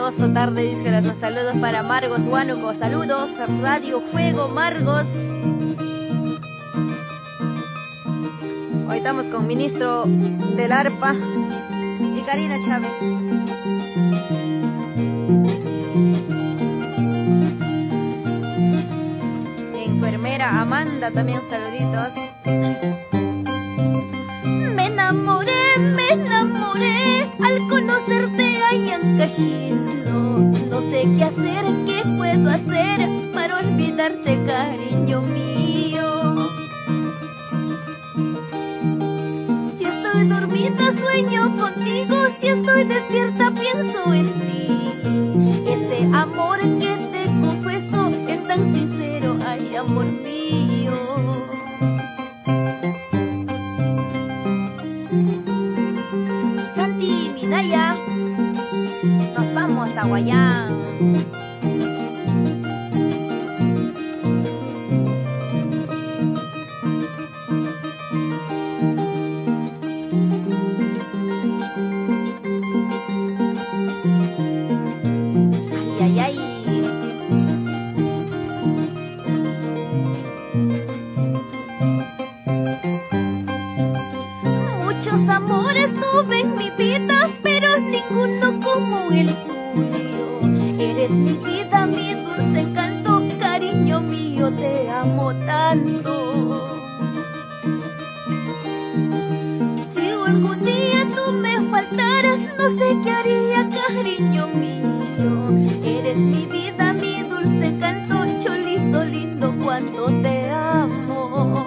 maravilloso tarde, dice corazón. Saludos para Margos Huánuco. Saludos a Radio Fuego Margos. Hoy estamos con ministro del ARPA y Karina Chávez. Enfermera Amanda también, saluditos. Me enamoré al conocerte allá en Cachino. No sé qué hacer, qué puedo hacer para olvidarte, cariño mío. Si estoy dormida sueño contigo, si estoy despierta pienso en ti. Este amor que te confieso es tan sincero, ay amor mío. Santi, Midaya, nos vamos a Guayán. Ay, ay, ay. Muchos amores tuve en mi vida, pero ninguno como el tuyo. Eres mi vida, mi dulce encanto, cariño mío, te amo tanto. Si algún día tú me faltaras, no sé qué haría, cariño mío. Eres mi vida, mi dulce encanto, cholito lindo, cuánto te amo.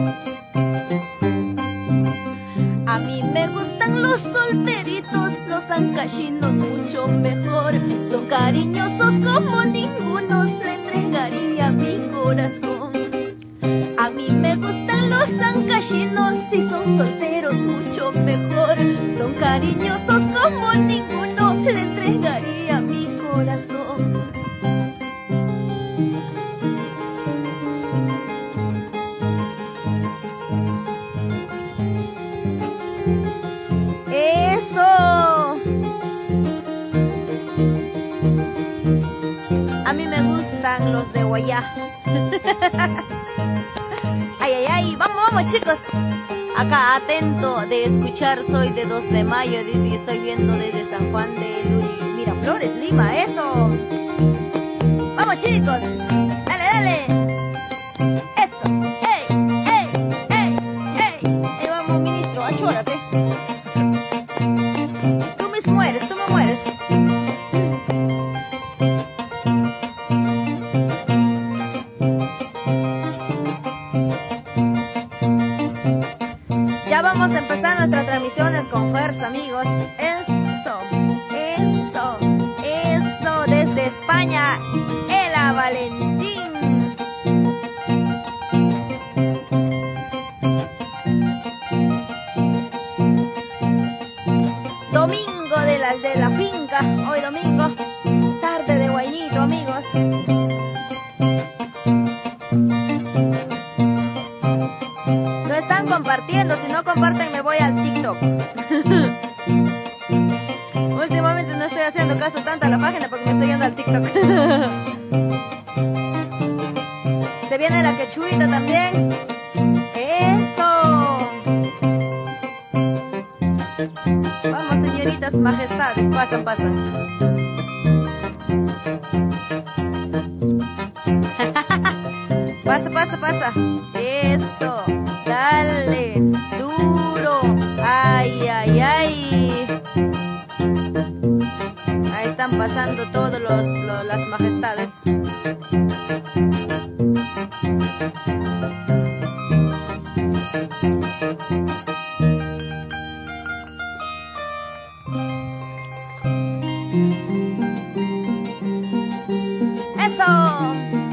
A mí me gustan los solteritos, los ancachinos mucho mejor. Son cariñosos como ninguno, le entregaría mi corazón. A mí me gustan los ancachinos, si son solteros mucho mejor. Son cariñosos como ninguno, le entregaría mi corazón. A mí me gustan los de Guayá. Ay, ay, ay, vamos chicos. Acá atento de escuchar, soy de 2 de mayo, dice, y estoy viendo desde San Juan de Miraflores, Lima, eso. Vamos chicos, dale, dale. Eso, ey, ey, ey, ey. Ahí vamos ministro, achórate. Tú me mueres. Ya vamos a empezar nuestras transmisiones con fuerza, amigos. Eso, desde España, Ela Valentín. Domingo de la finca, hoy domingo, tarde de Guaynito, amigos. No están compartiendo, si no comparten me voy al TikTok. Últimamente no estoy haciendo caso tanto a la página porque me estoy yendo al TikTok. Se viene la quechuita también. Eso. Vamos señoritas, majestades, pasan. Pasa. Eso, dale, duro. Ay. Ahí están pasando todos las majestades. Eso.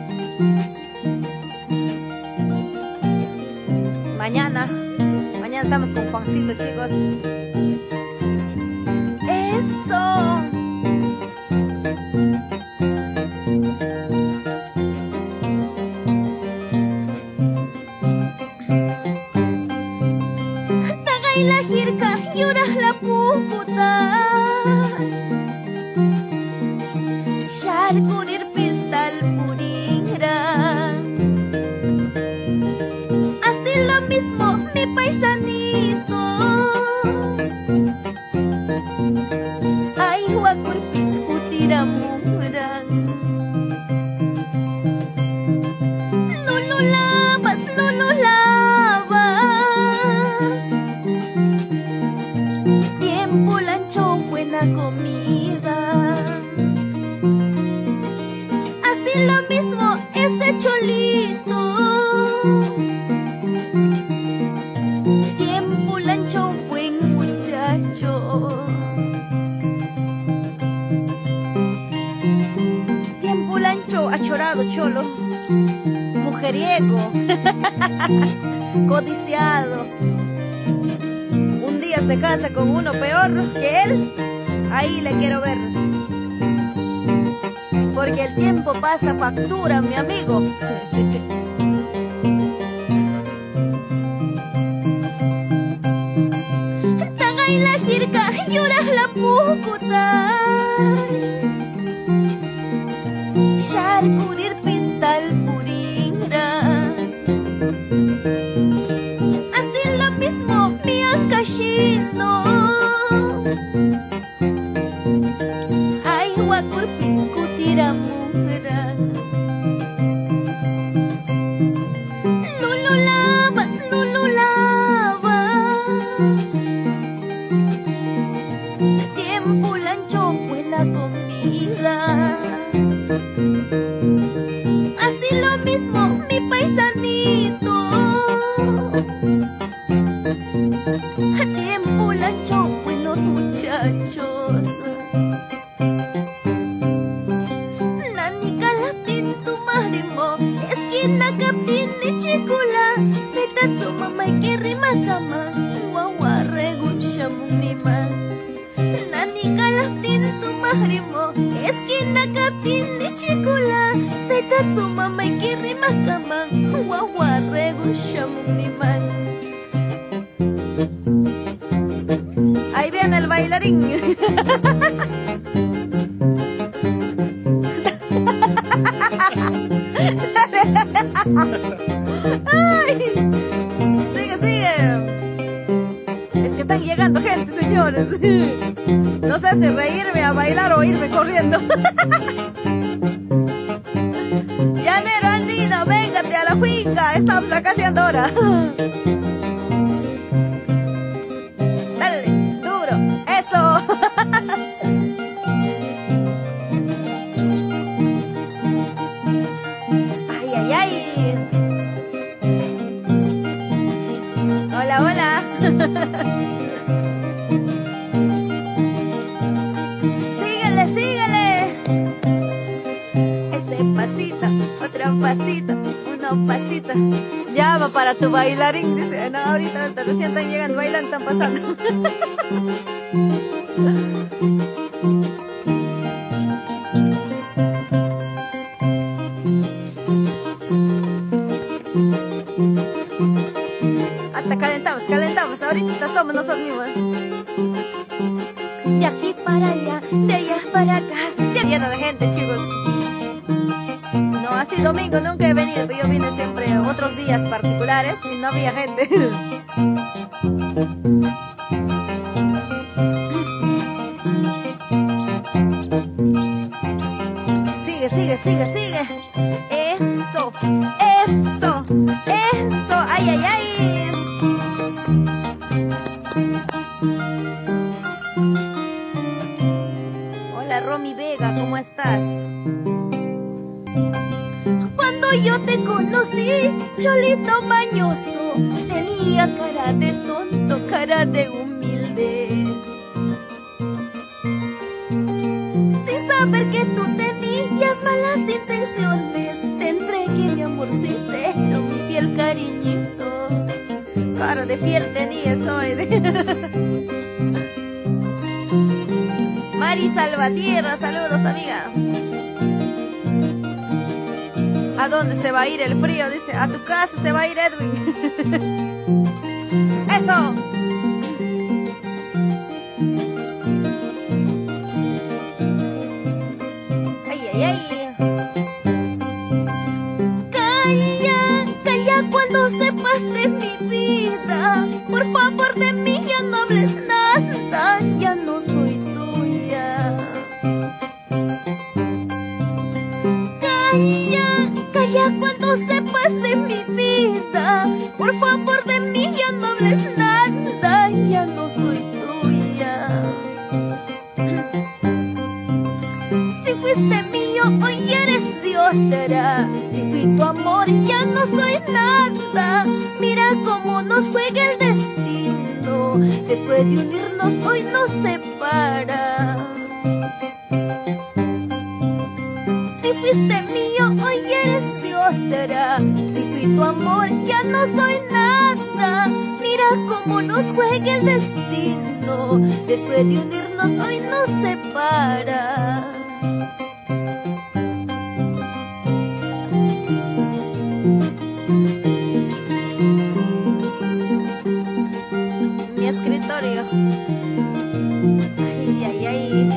Mañana estamos con Juancito, chicos. Eso. Tagay la jirka, lloras la puputa. Sharkurir pistal puringra. Así lo mismo mi paisanito. Ay, huakurpis kutiramuran. Lululavas, lululavas. Tiempo lancho, buena comida. Así lo mismo ese cholito. Tiempo lancho, buen muchacho. Tiempo lancho, achorado cholo. Mujeriego. Codiciado. Un día se casa con uno peor que él. Ahí le quiero ver. Porque el tiempo pasa factura, mi amigo. Tagay la jirka, lloras la pucuta. Sharkurir pistal puringra. Así lo mismo mi ancashino. Ay, huakurpis kutiramuran. Lululavas, lululavas. Tiempo lancho, buena comida. Así lo mismo mi paisanito. Tiempo lancho, buenos muchachos. Nani kalaptin tu marimo. Esquina captin ni chicula. Setatsu mamá y que rima cama. Guagua regun shamunima. Nani kalaptin tu marimo. Esquina captin ni chicula. Setatsu mamá y que rima cama. Guagua regun shamunima. Ahí viene el bailarín. Ay, sigue, sigue. Es que están llegando gente, señores. No sé si reírme, a bailar o irme corriendo. Llanero andino, véngate a la finca. Estamos acá haciendo hora. Dale, duro, eso. Ay, ay, ay. Hola, hola. Síguele, síguele. Ese pasito, otro pasito, uno pasito. Llama para tu bailarín, dice. No, ahorita recién están llegando, bailan, están pasando. Hasta calentamos, calentamos, ahorita somos nosotros mismos. De aquí para allá, de allá para acá. Lleno de gente, chicos. No, así domingo nunca he venido, pero yo vine siempre otros días particulares y no había gente. Sigue, sigue, sigue, sigue. Eso, eso, eso. Ay, ay, ay. Hola, Romy Vega, ¿cómo estás? Cuando yo te conocí, cholito mañoso, tenías cara de tonto, cara de humilde. Sin saber que tú tenías malas intenciones, te entregué mi amor sincero, mi fiel cariñito. Cara de fiel tenía soy. Mari Salvatierra, saludos, amiga. ¿A dónde se va a ir el frío? Dice, a tu casa se va a ir Edwin. ¡Eso! ¡Ay, ay, ay! no hables nada, ya no soy tuya. Calla, calla cuando sepas de mi vida. Por favor de mí ya no hables nada, ya no soy tuya. Si fuiste mío, hoy eres de otra. Si fui tu amor, ya no soy nada. Mira cómo nos juega el destino. Después de unirnos, hoy nos separa. Si fuiste mío, hoy eres de otra. Si fui tu amor, ya no soy nada. Mira cómo nos juega el destino. Después de unirnos, hoy nos separa. Mi escritorio. Ay, ay, ay.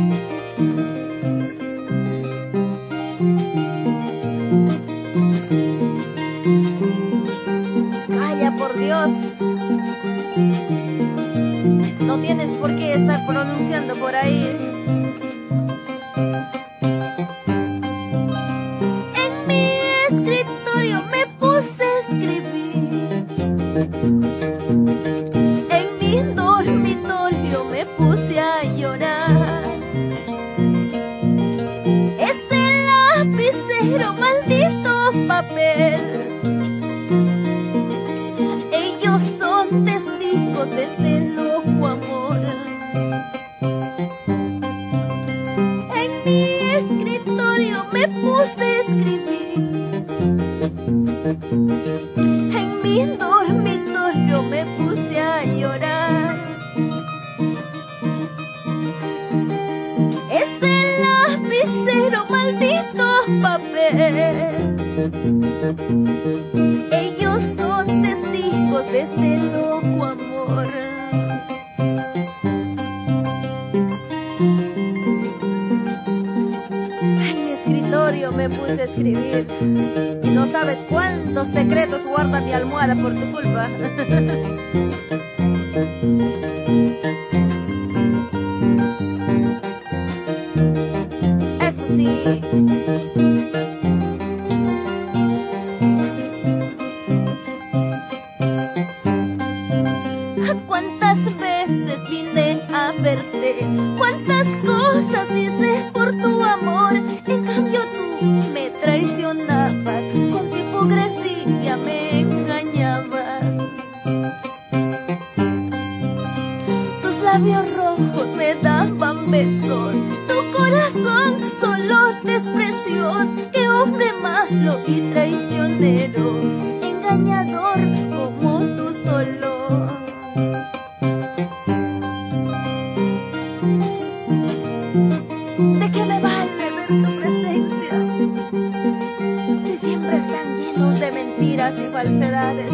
Calla, por Dios. No tienes por qué estar pronunciando por ahí. En mi escritorio me puse a escribir. En mi dormitorio me puse a llorar. Ese lapicero, maldito papel. Ellos son testigos de este loco amor. En mi escritorio me puse a escribir. En mi dormitorio me puse a llorar. Ese lapicero, maldito papel. Ellos son testigos de este loco amor. En mi escritorio me puse a escribir. Y no sabes cuántos secretos guarda mi almohada por tu culpa. Eso sí. ¿Cuántas veces vine a verte? ¿Cuántas cosas hice por tu amor? En cambio tú me traicionabas, con tu hipocresía me engañabas. Tus labios rojos me daban besos, tu corazón solo desprecios. Qué hombre malo y traicionero, engañador como tú solo. ¿De qué me vale ver tu presencia si siempre están llenos de mentiras y falsedades?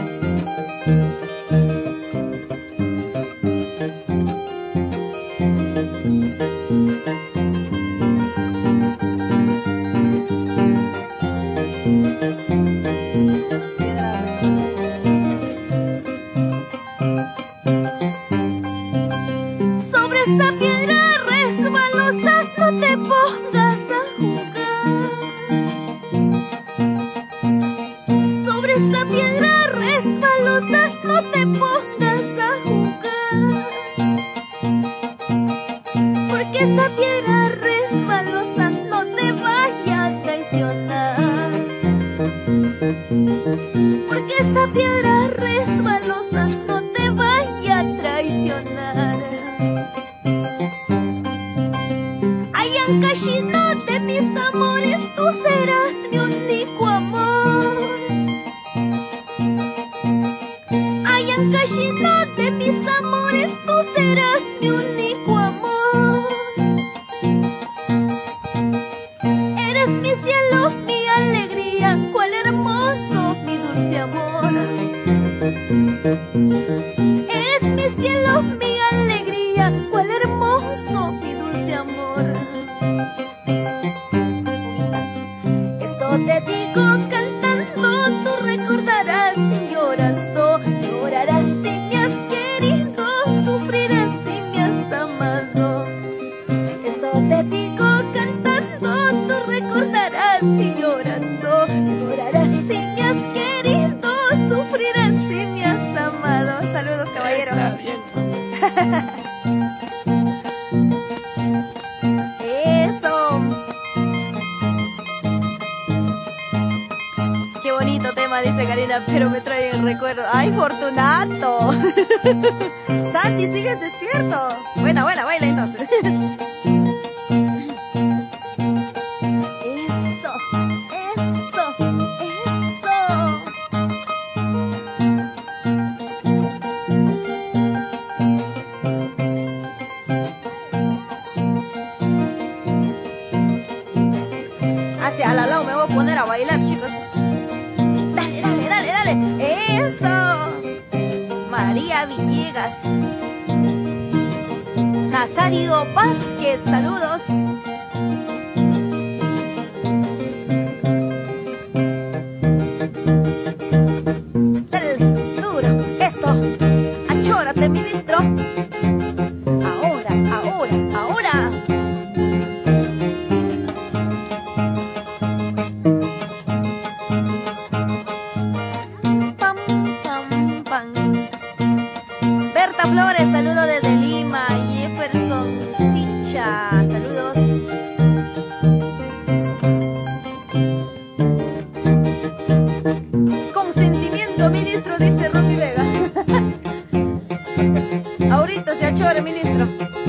Sobre esa piedra resbalosa no te pongas a jugar. Sobre esa piedra resbalosa no te pongas a jugar. Está bien. Eso. Qué bonito tema, dice Karina, pero me trae el recuerdo. ¡Ay, Fortunato! Santi, ¿sigues despierto? Buena, baila entonces. Eso. Hacia al lado me voy a poner a bailar, chicos. Dale. Eso. María Villegas. Nazario Vázquez, saludos. Dale, duro, eso. Achórate, ministro. Ahora. Pam. Berta Flores, saludo desde Lima. Jefferson Sicha, saludos. Consentimiento, ministro, dice Romy Vega. Ahorita se achora, ministro.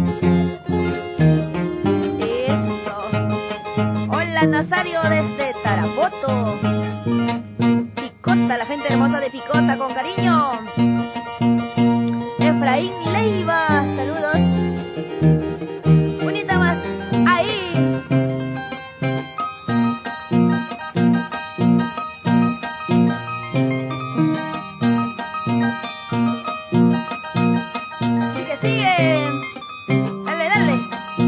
Eso. Hola, Nazario desde Tarapoto. Picota, la gente hermosa de Picota, con cariño. Efraín Leiva, saludos. Bonita más, ahí. Sigue. Dale.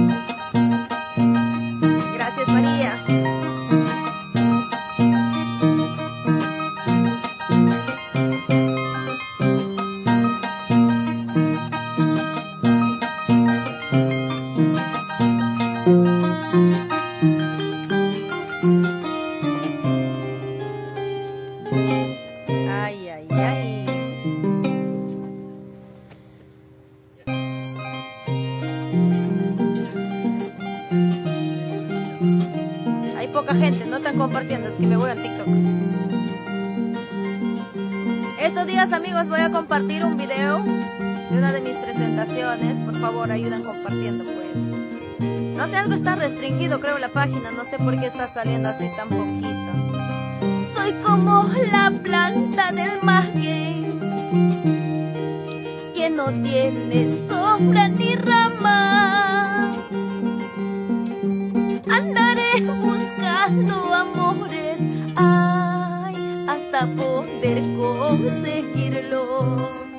Gracias, María. Ay. Hay poca gente, no están compartiendo, es que me voy al TikTok. Estos días, amigos, voy a compartir un video de una de mis presentaciones. Por favor, ayuden compartiendo, pues. No sé, algo está restringido, creo, la página. No sé por qué está saliendo así tan poquito. Soy como la planta del maguey, que no tiene sombra ni rama. Andaré buscando amores, ay, hasta poder conseguirlo.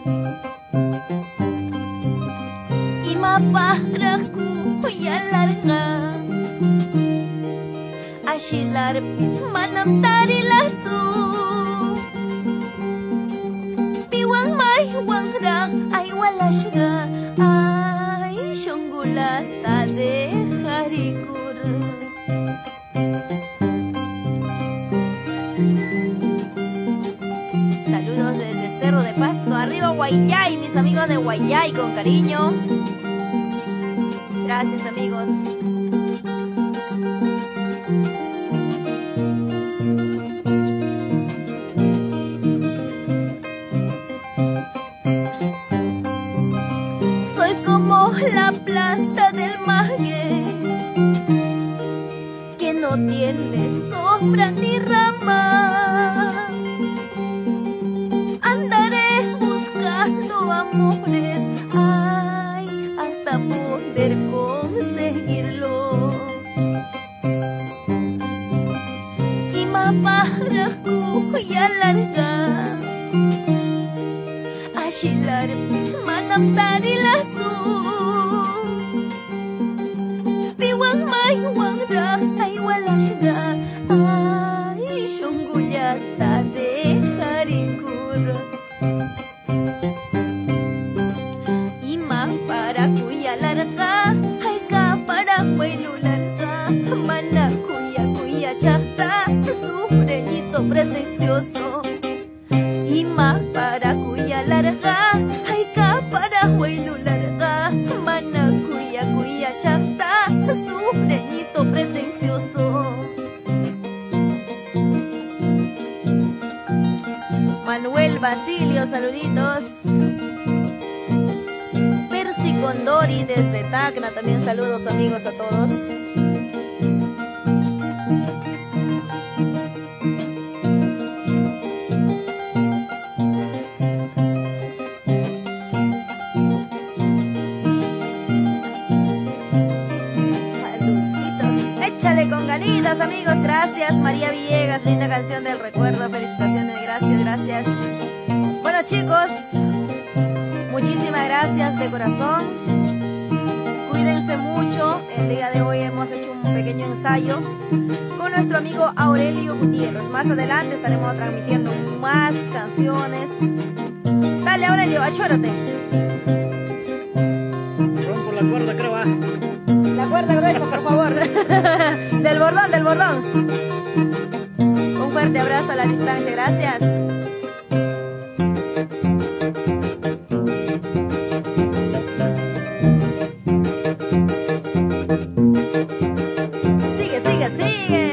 Y maparaku ya larga, ashilar manam tari latsu. Piwang may wangrang ay wala siya, ay syonggulata de harikur. Saludos desde Cerro de Pasto, arriba Guayay, mis amigos de Guayay, con cariño. Gracias, amigos. Soy como la planta del maguey, que no tiene sombra ni rama. Andaré buscando amores, ay, hasta poder conseguirlo. Y maparaku ya larga, ashilar manam tari latsu. Piwang may wangrang ay wala siya, ay syonggulata de harikur. Ima para kuya larga, ay ka para lular ka. Mana kuya chata, sufreñito pretencioso. Ima para kuya larga, ay ka huelu larga, mana cuya cuya chafta, su breñito pretencioso. Manuel Basilio, saluditos. Percy Condori desde Tacna, también saludos amigos a todos. Échale con ganitas amigos, gracias. María Villegas, linda canción del recuerdo, felicitaciones, gracias, gracias. Bueno chicos, muchísimas gracias de corazón. Cuídense mucho, el día de hoy hemos hecho un pequeño ensayo con nuestro amigo Aurelio Gutiérrez. Más adelante estaremos transmitiendo más canciones. Dale Aurelio, achórate. Rompo la cuerda, creo, ¿ah? La cuerda gruesa, por favor. Del bordón, del bordón. Un fuerte abrazo a la distancia, gracias. Sigue, sigue, sigue.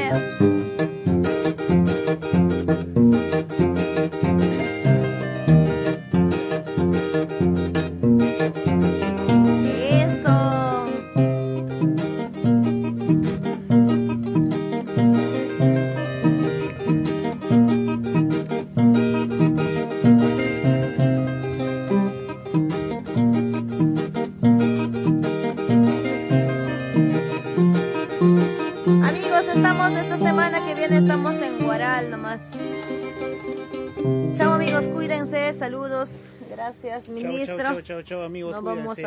Esta semana que viene estamos en Guaral nomás. Chao amigos, cuídense, saludos, gracias ministro. Chao amigos, nos cuídense. vamos a